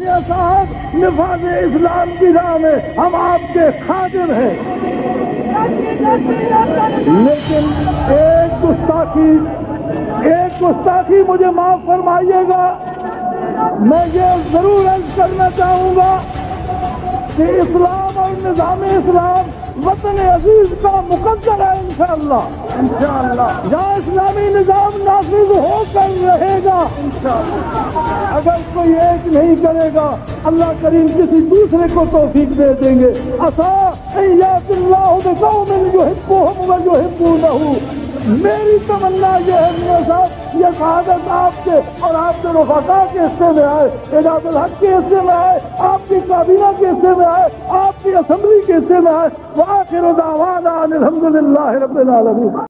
मियां साहब निफाज इस्लाम की राह में हम आपके खातिर हैं, लेकिन एक गुस्ताखी मुझे माफ फरमाइएगा। मैं ये जरूर अर्ज करना चाहूंगा कि इस्लाम और निज़ाम इस्लाम वतन अजीज का मुकद्दर है। इंशाअल्लाह जहाँ इस्लामी निज़ाम नाफिज होकर रहेगा, अगर कोई एक नहीं करेगा अल्लाह करीम किसी दूसरे को तौफीक दे देंगे। मेरी तमन्ना यह है मियां साहब, यह शहादत आपके और आपके रफ़ाक़ा के हिस्से में आए, एजाज़ुल हक के हिस्से में आए, आपकी काबीना के हिस्से में आए, आपकी असेंबली के हिस्से में आए। व आखिर दावाना अनिल हम्दुलिल्लाहि रब्बिल आलमीन।